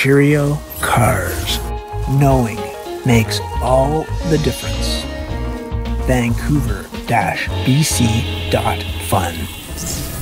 Curio cars. Knowing makes all the difference. Vancouver-BC.Fun.